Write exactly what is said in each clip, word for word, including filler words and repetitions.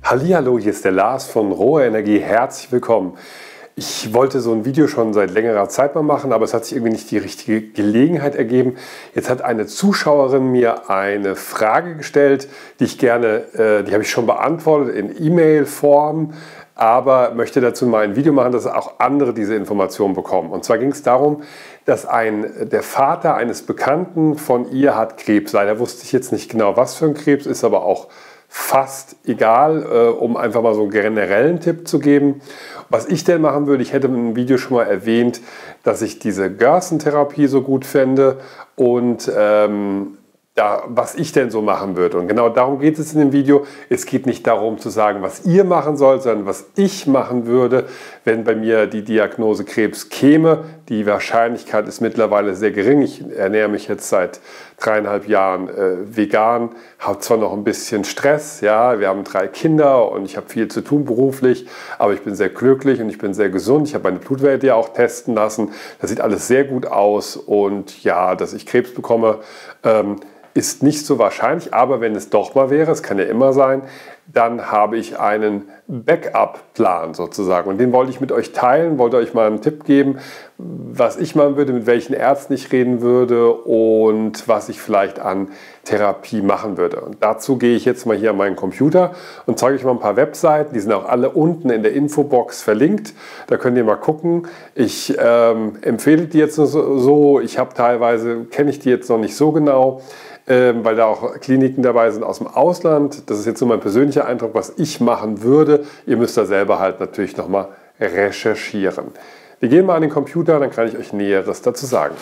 Hallihallo, hier ist der Lars von Rohe Energie. Herzlich willkommen. Ich wollte so ein Video schon seit längerer Zeit mal machen, aber es hat sich irgendwie nicht die richtige Gelegenheit ergeben. Jetzt hat eine Zuschauerin mir eine Frage gestellt, die ich gerne, äh, die habe ich schon beantwortet in E-Mail-Form, aber möchte dazu mal ein Video machen, dass auch andere diese Informationen bekommen. Und zwar ging es darum, dass ein, der Vater eines Bekannten von ihr hat Krebs. Leider wusste ich jetzt nicht genau, was für ein Krebs, ist aber auch fast egal, äh, um einfach mal so einen generellen Tipp zu geben. Was ich denn machen würde, ich hätte im Video schon mal erwähnt, dass ich diese Gerson-Therapie so gut fände und ähm, da, was ich denn so machen würde. Und genau darum geht es in dem Video. Es geht nicht darum zu sagen, was ihr machen sollt, sondern was ich machen würde, wenn bei mir die Diagnose Krebs käme. Die Wahrscheinlichkeit ist mittlerweile sehr gering. Ich ernähre mich jetzt seit dreieinhalb Jahren äh, vegan, habe zwar noch ein bisschen Stress, ja, wir haben drei Kinder und ich habe viel zu tun beruflich, aber ich bin sehr glücklich und ich bin sehr gesund. Ich habe meine Blutwerte ja auch testen lassen. Das sieht alles sehr gut aus und ja, dass ich Krebs bekomme, ähm, ist nicht so wahrscheinlich, aber wenn es doch mal wäre, es kann ja immer sein, dann habe ich einen Backup-Plan sozusagen und den wollte ich mit euch teilen, wollte euch mal einen Tipp geben, was ich machen würde, mit welchen Ärzten ich reden würde und was ich vielleicht an Therapie machen würde. Und dazu gehe ich jetzt mal hier an meinen Computer und zeige euch mal ein paar Webseiten, die sind auch alle unten in der Infobox verlinkt, da könnt ihr mal gucken. Ich ähm, empfehle die jetzt so, ich habe teilweise, kenne ich die jetzt noch nicht so genau, weil da auch Kliniken dabei sind aus dem Ausland. Das ist jetzt nur mein persönlicher Eindruck, was ich machen würde. Ihr müsst da selber halt natürlich nochmal recherchieren. Wir gehen mal an den Computer, dann kann ich euch Näheres dazu sagen.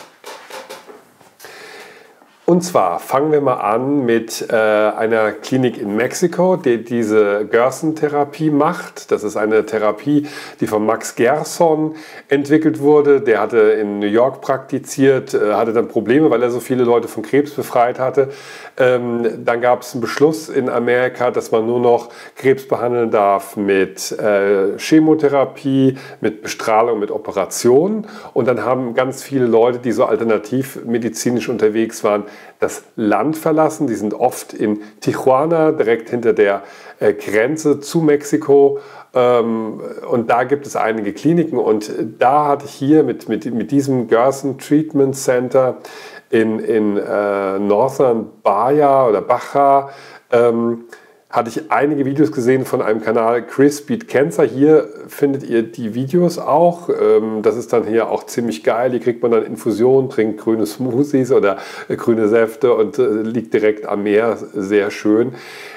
Und zwar fangen wir mal an mit äh, einer Klinik in Mexiko, die diese Gerson-Therapie macht. Das ist eine Therapie, die von Max Gerson entwickelt wurde. Der hatte in New York praktiziert, äh, hatte dann Probleme, weil er so viele Leute von Krebs befreit hatte. Ähm, dann gab es einen Beschluss in Amerika, dass man nur noch Krebs behandeln darf mit äh, Chemotherapie, mit Bestrahlung, mit Operationen. Und dann haben ganz viele Leute, die so alternativmedizinisch unterwegs waren, das Land verlassen. Die sind oft in Tijuana, direkt hinter der äh, Grenze zu Mexiko. Ähm, und da gibt es einige Kliniken. Und da hatte ich hier mit, mit, mit diesem Gerson Treatment Center in, in äh, Northern Baja oder Baja, ähm, hatte ich einige Videos gesehen von einem Kanal Chris Beat Cancer. Hier findet ihr die Videos auch. Das ist dann hier auch ziemlich geil. Hier kriegt man dann Infusionen, trinkt grüne Smoothies oder grüne Säfte und liegt direkt am Meer. Sehr schön.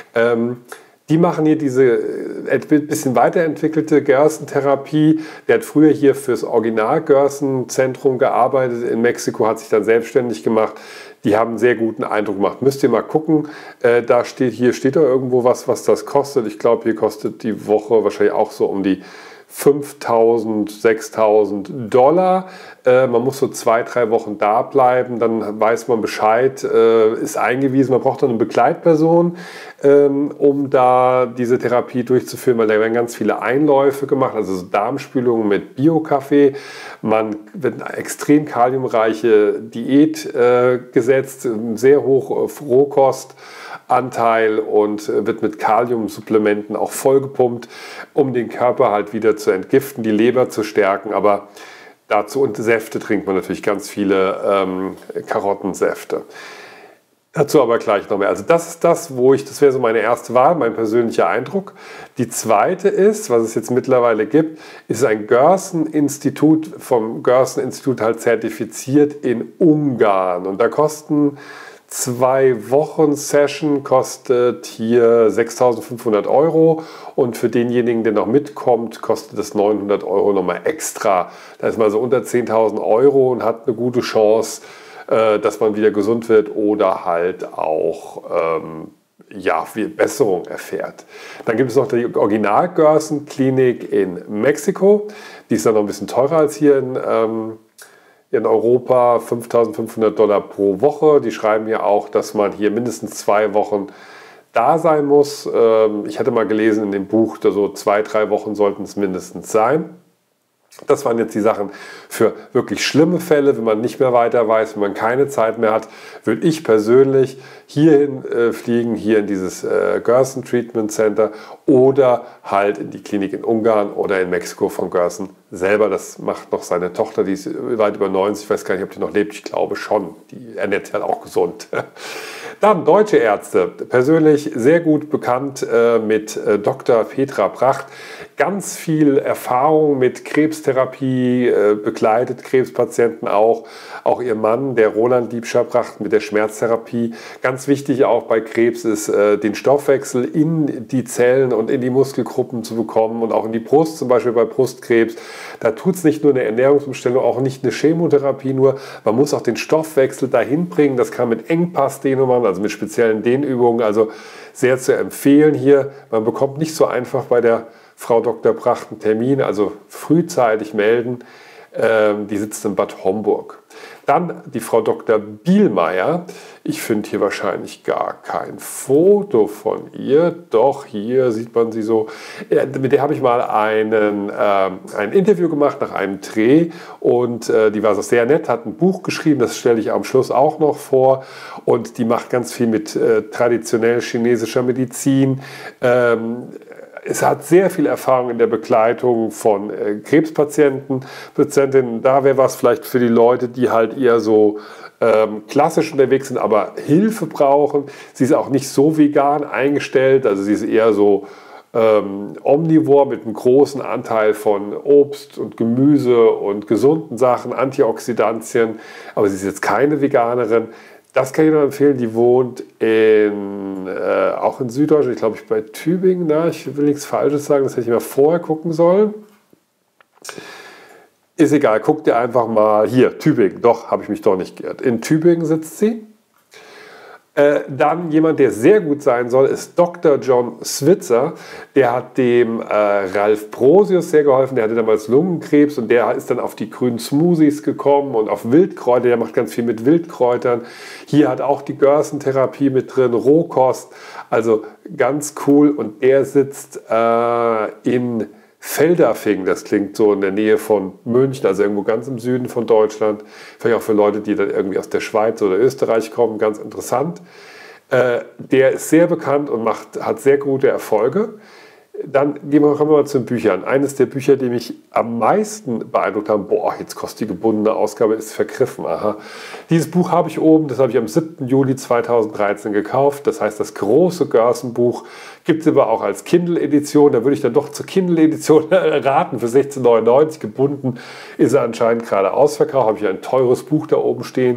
Die machen hier diese ein bisschen weiterentwickelte Gerson-Therapie. Der hat früher hier fürs Original-Gerson-Zentrum gearbeitet in Mexiko, hat sich dann selbstständig gemacht. Die haben einen sehr guten Eindruck gemacht. Müsst ihr mal gucken. Äh, da steht, hier steht da irgendwo was, was das kostet. Ich glaube, hier kostet die Woche wahrscheinlich auch so um die fünftausend, sechstausend Dollar. Äh, man muss so zwei, drei Wochen da bleiben, dann weiß man Bescheid, äh, ist eingewiesen. Man braucht dann eine Begleitperson, ähm, um da diese Therapie durchzuführen, weil da werden ganz viele Einläufe gemacht, also so Darmspülungen mit Bio-Kaffee. Man wird eine extrem kaliumreiche Diät äh, gesetzt, sehr hoch auf Rohkost. Anteil und wird mit Kaliumsupplementen auch vollgepumpt, um den Körper halt wieder zu entgiften, die Leber zu stärken. Aber dazu und Säfte trinkt man natürlich ganz viele ähm, Karottensäfte. Dazu aber gleich noch mehr. Also das ist das, wo ich, das wäre so meine erste Wahl, mein persönlicher Eindruck. Die zweite ist, was es jetzt mittlerweile gibt, ist ein Gerson-Institut, vom Gerson-Institut halt zertifiziert in Ungarn. Und da kosten Zwei Wochen Session kostet hier sechstausendfünfhundert Euro und für denjenigen, der noch mitkommt, kostet es neunhundert Euro nochmal extra. Da ist man so unter zehntausend Euro und hat eine gute Chance, äh, dass man wieder gesund wird oder halt auch ähm, ja, Besserung erfährt. Dann gibt es noch die Original-Gerson-Klinik in Mexiko. Die ist dann noch ein bisschen teurer als hier in ähm, in Europa, fünftausendfünfhundert Dollar pro Woche. Die schreiben ja auch, dass man hier mindestens zwei Wochen da sein muss. Ich hatte mal gelesen in dem Buch, so zwei, drei Wochen sollten es mindestens sein. Das waren jetzt die Sachen für wirklich schlimme Fälle. Wenn man nicht mehr weiter weiß, wenn man keine Zeit mehr hat, würde ich persönlich hierhin äh, fliegen, hier in dieses äh, Gerson Treatment Center oder halt in die Klinik in Ungarn oder in Mexiko von Gerson selber. Das macht noch seine Tochter, die ist weit über neunzig, ich weiß gar nicht, ob die noch lebt, ich glaube schon. Die ernährt sich halt auch gesund. Dann deutsche Ärzte, persönlich sehr gut bekannt äh, mit äh, Doktor Petra Bracht. Ganz viel Erfahrung mit Krebstherapie, äh, begleitet Krebspatienten auch. Auch ihr Mann, der Roland Liebscher-Bracht, mit der Schmerztherapie. Ganz wichtig auch bei Krebs ist, äh, den Stoffwechsel in die Zellen und in die Muskelgruppen zu bekommen und auch in die Brust, zum Beispiel bei Brustkrebs. Da tut es nicht nur eine Ernährungsumstellung, auch nicht eine Chemotherapie nur. Man muss auch den Stoffwechsel dahin bringen. Das kann mit Engpass-Dehnungen, also mit speziellen Dehnübungen, also sehr zu empfehlen hier. Man bekommt nicht so einfach bei der Frau Doktor Bracht einen Termin, also frühzeitig melden. Ähm, die sitzt in Bad Homburg. Dann die Frau Doktor Bielmeier. Ich finde hier wahrscheinlich gar kein Foto von ihr. Doch, hier sieht man sie so. Ja, mit der habe ich mal einen, äh, ein Interview gemacht nach einem Dreh. Und äh, die war so sehr nett, hat ein Buch geschrieben. Das stelle ich am Schluss auch noch vor. Und die macht ganz viel mit äh, traditionell chinesischer Medizin. Ähm, Es hat sehr viel Erfahrung in der Begleitung von äh, Krebspatienten, Patientinnen. Da wäre was vielleicht für die Leute, die halt eher so ähm, klassisch unterwegs sind, aber Hilfe brauchen. Sie ist auch nicht so vegan eingestellt, also sie ist eher so ähm, omnivor mit einem großen Anteil von Obst und Gemüse und gesunden Sachen, Antioxidantien, aber sie ist jetzt keine Veganerin. Das kann ich nur empfehlen, die wohnt in, äh, auch in Süddeutschland, ich glaube ich bei Tübingen, na, ich will nichts Falsches sagen, das hätte ich mal vorher gucken sollen. Ist egal, guck dir einfach mal, hier, Tübingen, doch, habe ich mich doch nicht geirrt. In Tübingen sitzt sie. Äh, dann jemand, der sehr gut sein soll, ist Doktor John Switzer. Der hat dem äh, Ralf Brosius sehr geholfen. Der hatte damals Lungenkrebs und der ist dann auf die grünen Smoothies gekommen und auf Wildkräuter. Der macht ganz viel mit Wildkräutern. Hier hat auch die Gerson-Therapie mit drin, Rohkost. Also ganz cool. Und er sitzt äh, in Feldafing, das klingt so in der Nähe von München, also irgendwo ganz im Süden von Deutschland. Vielleicht auch für Leute, die dann irgendwie aus der Schweiz oder Österreich kommen, ganz interessant. Äh, der ist sehr bekannt und macht, hat sehr gute Erfolge. Dann gehen wir, kommen wir mal zu den Büchern. Eines der Bücher, die mich am meisten beeindruckt haben, boah, jetzt kostet die gebundene Ausgabe, ist vergriffen. Aha. Dieses Buch habe ich oben, das habe ich am siebten Juli zweitausenddreizehn gekauft. Das heißt, das große Gerson-Buch gibt es aber auch als Kindle-Edition. Da würde ich dann doch zur Kindle-Edition raten, für sechzehn neunundneunzig gebunden. Ist er anscheinend gerade ausverkauft, habe ich ein teures Buch da oben stehen.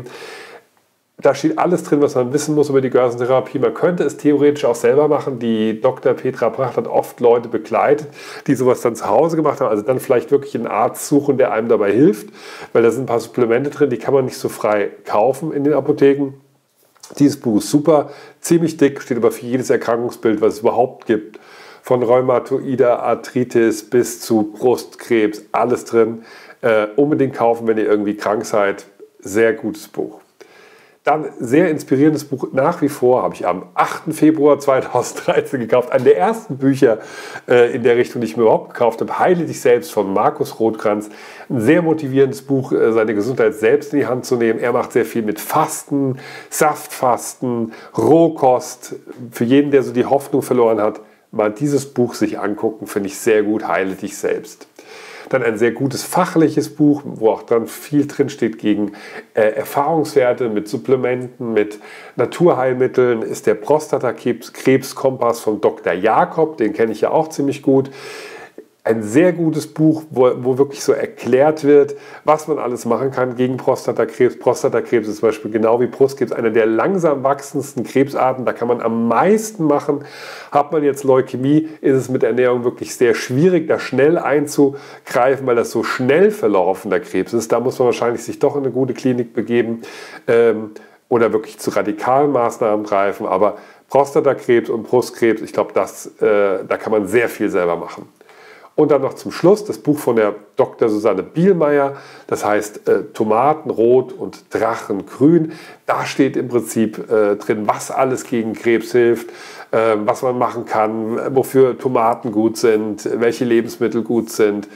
Da steht alles drin, was man wissen muss über die Gerson-Therapie. Man könnte es theoretisch auch selber machen. Die Doktor Petra Bracht hat oft Leute begleitet, die sowas dann zu Hause gemacht haben. Also dann vielleicht wirklich einen Arzt suchen, der einem dabei hilft. Weil da sind ein paar Supplemente drin, die kann man nicht so frei kaufen in den Apotheken. Dieses Buch ist super, ziemlich dick, steht aber für jedes Erkrankungsbild, was es überhaupt gibt. Von rheumatoider Arthritis bis zu Brustkrebs, alles drin. Äh, unbedingt kaufen, wenn ihr irgendwie krank seid. Sehr gutes Buch. Dann sehr inspirierendes Buch nach wie vor, habe ich am achten Februar zweitausenddreizehn gekauft. Eine der ersten Bücher äh, in der Richtung, die ich mir überhaupt gekauft habe. Heile dich selbst von Markus Rothkranz. Ein sehr motivierendes Buch, äh, seine Gesundheit selbst in die Hand zu nehmen. Er macht sehr viel mit Fasten, Saftfasten, Rohkost. Für jeden, der so die Hoffnung verloren hat, mal dieses Buch sich angucken, finde ich sehr gut. Heile dich selbst. Dann ein sehr gutes fachliches Buch, wo auch dann viel drin steht gegen äh, Erfahrungswerte mit Supplementen, mit Naturheilmitteln, ist der Prostatakrebskompass von Doktor Jakob, den kenne ich ja auch ziemlich gut. Ein sehr gutes Buch, wo, wo wirklich so erklärt wird, was man alles machen kann gegen Prostatakrebs. Prostatakrebs ist zum Beispiel genau wie Brustkrebs einer der langsam wachsendsten Krebsarten. Da kann man am meisten machen. Hat man jetzt Leukämie, ist es mit Ernährung wirklich sehr schwierig, da schnell einzugreifen, weil das so schnell verlaufender Krebs ist. Da muss man wahrscheinlich sich doch in eine gute Klinik begeben ähm, oder wirklich zu radikalen Maßnahmen greifen. Aber Prostatakrebs und Brustkrebs, ich glaube, das, äh, da kann man sehr viel selber machen. Und dann noch zum Schluss das Buch von der Doktor Susanne Bielmeier, das heißt äh, Tomaten rot und Drachen grün. Da steht im Prinzip äh, drin, was alles gegen Krebs hilft, äh, was man machen kann, wofür Tomaten gut sind, welche Lebensmittel gut sind.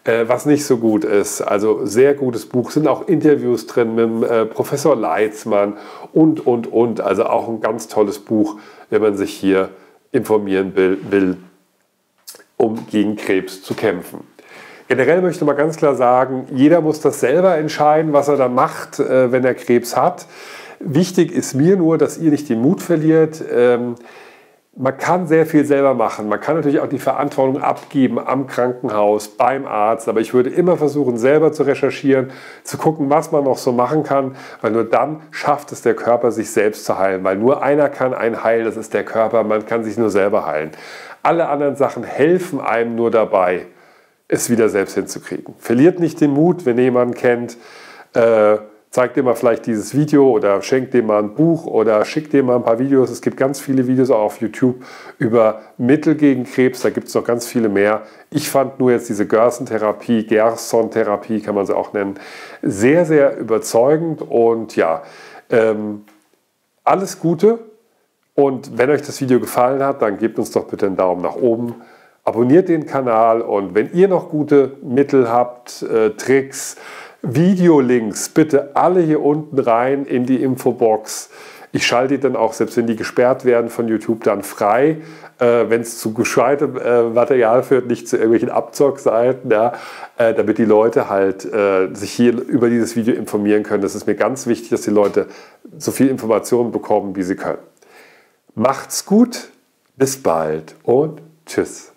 äh, was nicht so gut ist. Also sehr gutes Buch, sind auch Interviews drin mit dem, äh, Professor Leitzmann und, und, und. Also auch ein ganz tolles Buch, wenn man sich hier informieren will, will um gegen Krebs zu kämpfen. Generell möchte ich mal ganz klar sagen, jeder muss das selber entscheiden, was er da macht, äh, wenn er Krebs hat. Wichtig ist mir nur, dass ihr nicht den Mut verliert. Ähm, man kann sehr viel selber machen. Man kann natürlich auch die Verantwortung abgeben am Krankenhaus, beim Arzt. Aber ich würde immer versuchen, selber zu recherchieren, zu gucken, was man noch so machen kann. Weil nur dann schafft es der Körper, sich selbst zu heilen. Weil nur einer kann einen heilen, das ist der Körper. Man kann sich nur selber heilen. Alle anderen Sachen helfen einem nur dabei, es wieder selbst hinzukriegen. Verliert nicht den Mut, wenn ihr jemanden kennt, äh, zeigt dem mal vielleicht dieses Video oder schenkt dem mal ein Buch oder schickt dem mal ein paar Videos. Es gibt ganz viele Videos auch auf YouTube über Mittel gegen Krebs, da gibt es noch ganz viele mehr. Ich fand nur jetzt diese Gerson-Therapie, Gerson-Therapie kann man sie auch nennen, sehr, sehr überzeugend und ja, ähm, alles Gute. Und wenn euch das Video gefallen hat, dann gebt uns doch bitte einen Daumen nach oben. Abonniert den Kanal und wenn ihr noch gute Mittel habt, äh, Tricks, Videolinks, bitte alle hier unten rein in die Infobox. Ich schalte die dann auch, selbst wenn die gesperrt werden von YouTube, dann frei, äh, wenn es zu gescheitem äh, Material führt, nicht zu irgendwelchen Abzockseiten, ja, äh, damit die Leute halt äh, sich hier über dieses Video informieren können. Das ist mir ganz wichtig, dass die Leute so viel Informationen bekommen, wie sie können. Macht's gut, bis bald und tschüss.